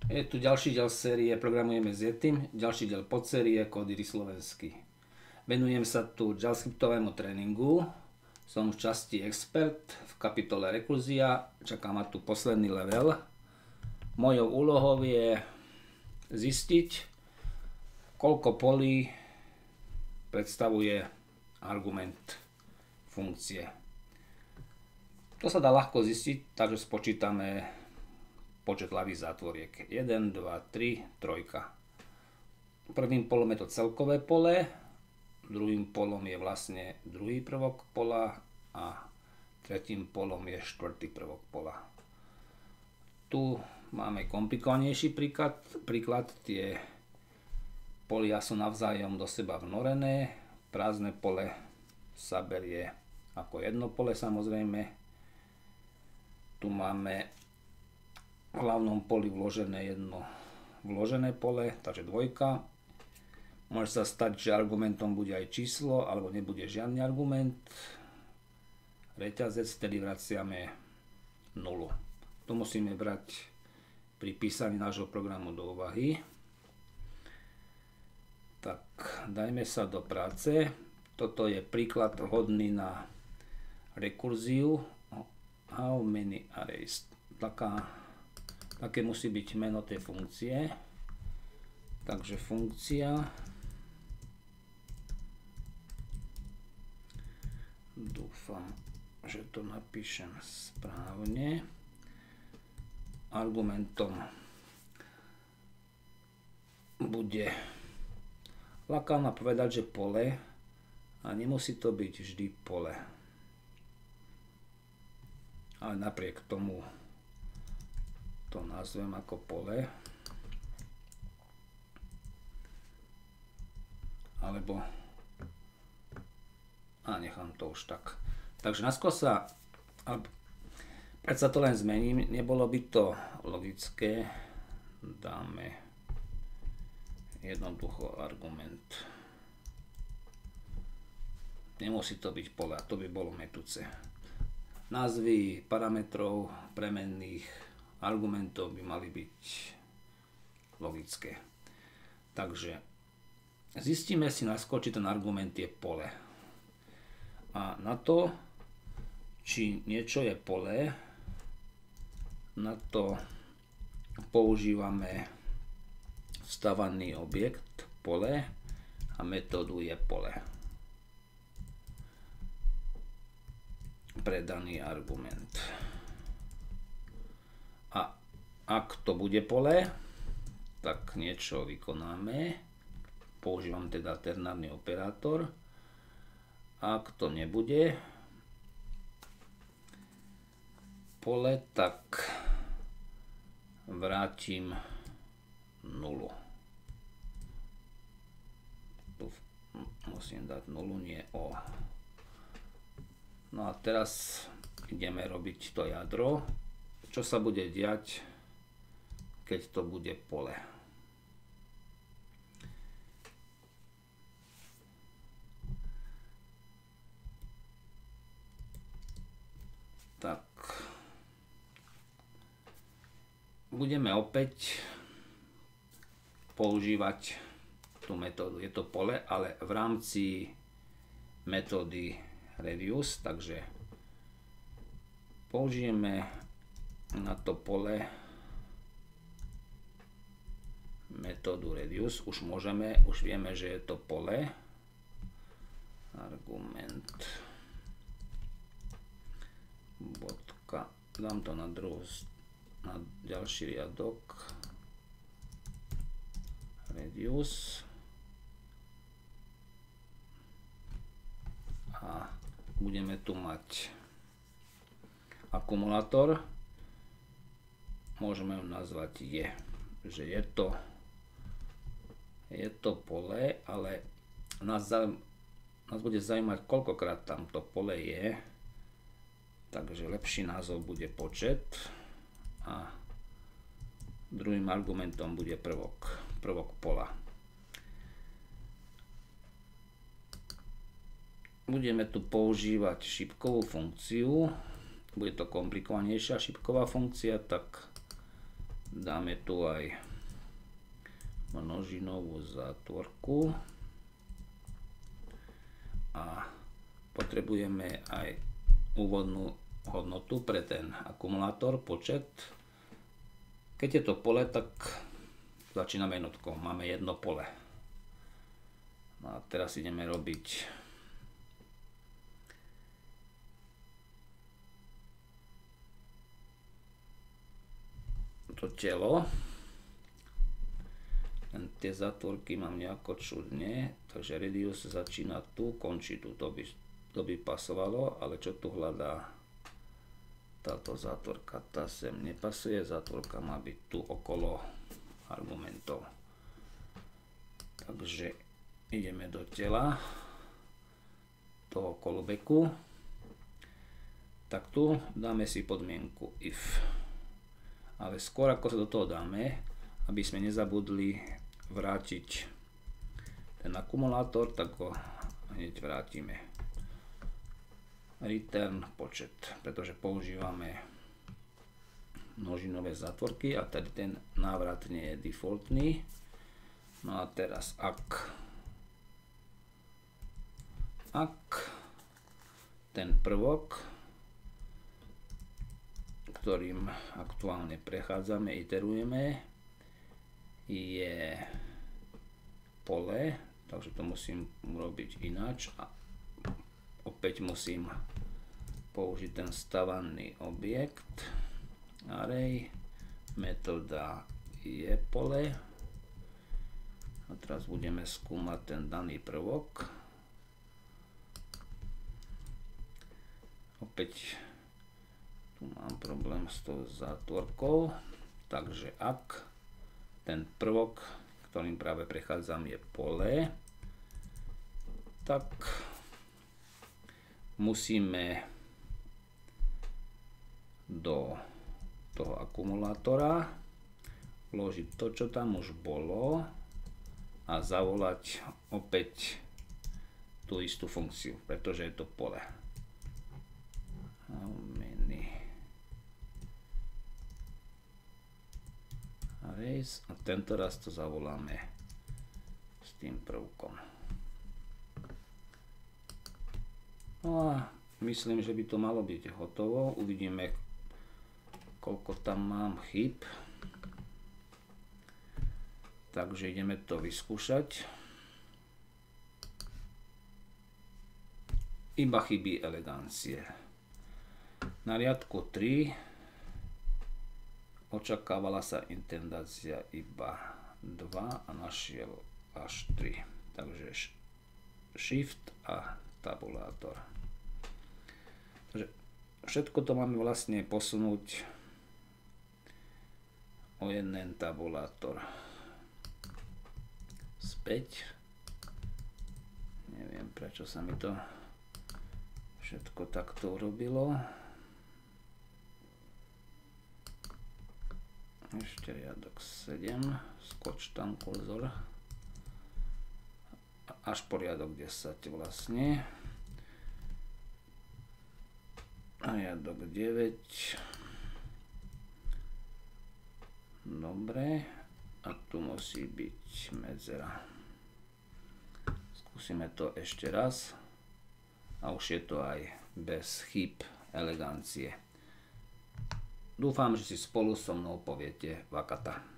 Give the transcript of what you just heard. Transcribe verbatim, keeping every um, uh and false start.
Je tu ďalší diel série Programujeme s Yetim, ďalší diel podsérie Kódy slovensky. Venujem sa tu javascriptovému tréningu, som v časti expert v kapitole rekurzia, čaká ma tu posledný level. Mojou úlohou je zistiť, koľko polí predstavuje argument funkcie. To sa dá ľahko zistiť, takže spočítame počet ľavých zátvoriek. jeden, dva, tri, trojka. Prvým polom je to celkové pole, druhým polom je vlastne druhý prvok pola a tretím polom je štvrtý prvok pola. Tu máme komplikovanejší príklad, príklad tie polia sú navzájom do seba vnorené, prázdne pole sa berie ako jedno pole samozrejme. Tu máme v hlavnom poli vložené jedno vložené pole, takže dvojka. Môže sa stať, že argumentom bude aj číslo, alebo nebude žiadny argument. Reťazec, tedy vraciame nulu. To musíme brať pri písaní nášho programu do úvahy. Tak, dajme sa do práce. Toto je príklad vhodný na rekurziu. How many arrays? Taká Také musí byť meno tej funkcie. Takže funkcia dúfam, že to napíšem správne. Argumentom bude ľahká ma povedať, že pole, a nemusí to byť vždy pole. Ale napriek tomu to nazvem ako pole, alebo a nechám to už tak. Takže naskôr sa, predsa to len zmením, nebolo by to logické, dáme jednoducho argument. Nemusí to byť pole, to by bolo metúce. Názvy parametrov premenných argumentov by mali byť logické. Takže zistíme si najskôr, či ten argument je pole. A na to, či niečo je pole, na to používame vstavaný objekt pole a metódu je pole pre daný argument. A ak to bude pole, tak niečo vykonáme. Používam teda ternárny operátor. Ak to nebude pole, tak vrátim nulu. Tu musím dať nulu, nie o. No a teraz ideme robiť to jadro. Čo sa bude diať, keď to bude pole. Tak. Budeme opäť používať tú metódu. Je to pole, ale v rámci metódy reduce, takže použijeme na to pole metódu reduce. Už môžeme, už vieme, že je to pole. Argument bodka, dám to na druhú, na ďalší riadok. Reduce. A budeme tu mať akumulátor. Môžeme ju nazvať je, že je to je to pole, ale nás, nás bude zaujímať, koľkokrát tam to pole je, takže lepší názov bude počet a druhým argumentom bude prvok, prvok pola. Budeme tu používať šípkovú funkciu, bude to komplikovanejšia šípková funkcia, tak Dáme tu aj množinovú zátvorku a potrebujeme aj úvodnú hodnotu pre ten akumulátor, počet. Keď je to pole, tak začíname jednotkou. Máme jedno pole. No a teraz ideme robiť to telo. Len tie zátvorky mám nejako čudne, takže radius začína tu, končí tu. To by, to by pasovalo, ale čo tu hľadá táto zátvorka? Tá sem nepasuje, zátvorka má byť tu okolo argumentov. Takže ideme do tela toho kolobeku. Tak tu dáme si podmienku if. Ale skôr ako sa do toho dáme, aby sme nezabudli vrátiť ten akumulátor, tak ho hneď vrátime. Return počet, pretože používame množinové zátvorky a tady ten návrat nie je defaultný. No a teraz ak ak ten prvok, ktorým aktuálne prechádzame, iterujeme, je pole, takže to musím urobiť ináč a opäť musím použiť ten stavaný objekt array, metóda je pole a teraz budeme skúmať ten daný prvok. Opäť tu mám problém s tou zátvorkou, takže ak ten prvok, ktorým práve prechádzam, je pole, tak musíme do toho akumulátora vložiť to, čo tam už bolo a zavolať opäť tú istú funkciu, pretože je to pole. A tento raz to zavoláme s tým prvkom. No a myslím, že by to malo byť hotovo. Uvidíme, koľko tam mám chýb. Takže ideme to vyskúšať. Iba chybí elegancie. Na riadku tri očakávala sa intendácia iba dva a našiel až tri. Takže shift a tabulátor. Takže všetko to máme vlastne posunúť o jeden tabulátor späť. Neviem, prečo sa mi to všetko takto urobilo. Ešte riadok sedem, skoč tam kurzor, až po riadok desať vlastne. A riadok deväť. Dobre, a tu musí byť medzera. Skúsime to ešte raz a už je to aj bez chýb, elegancie. Dúfam, že si spolu so mnou poviete vakata.